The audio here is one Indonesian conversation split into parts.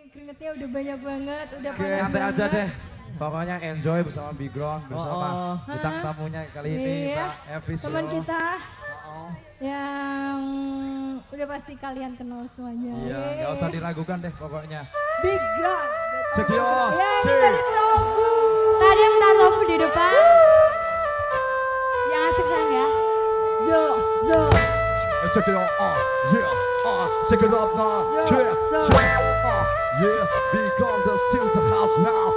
Keringetnya udah banyak banget, udah panas banget. Santai aja deh. Pokoknya enjoy bersama Bigron, bersama bintang tamunya kali ini Mbak Evi Solo. Teman kita yang udah pasti kalian kenal semuanya. Iya, nggak usah diragukan deh pokoknya. Bigron. Cekio. Tadi yang minta Tofu di depan. Yang asik sayang ya. Zo. Cekio. Check it up now. Yeah, Bigron the Silver House now.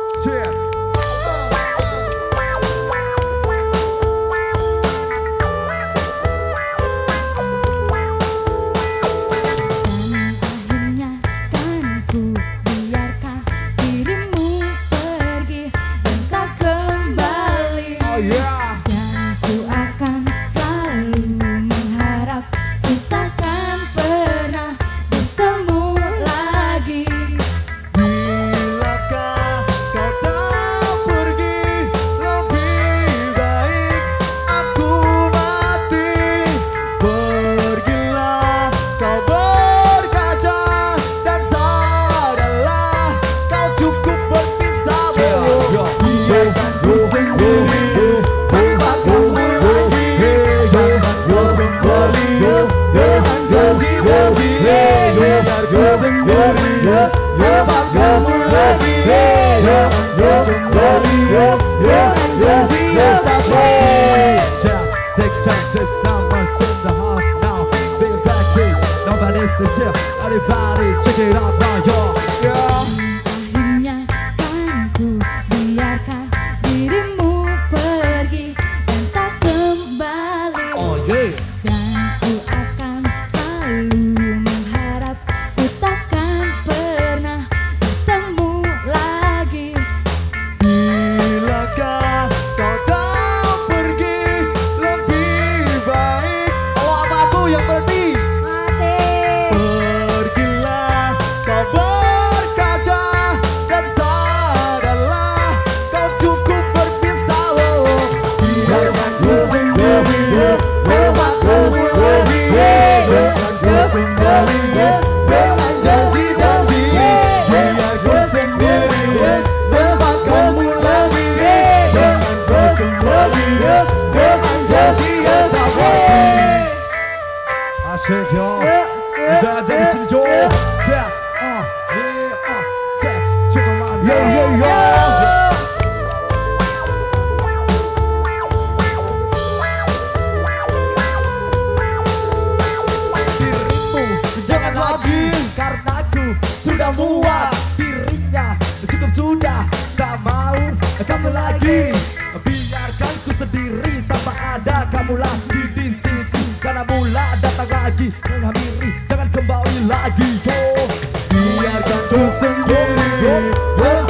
Everybody check it out now, yo. Akhirnya kan ku biarkan dirimu pergi dan tak kembali. Oh yeah. Dan ku akan selalu mengharap ku takkan pernah bertemu lagi. Bilakah kau tak pergi lebih baik. Oh apa aku yang berarti? Asik yo, aja di sini jo, dirimu jangan lagi karena aku sudah muak dirinya cukup sudah tak mau kamu lagi biarkan ku sendiri tanpa ada kamu lagi di sisiku karena mula datang lagi menghampiri jangan kembali lagi biarkan ku sendiri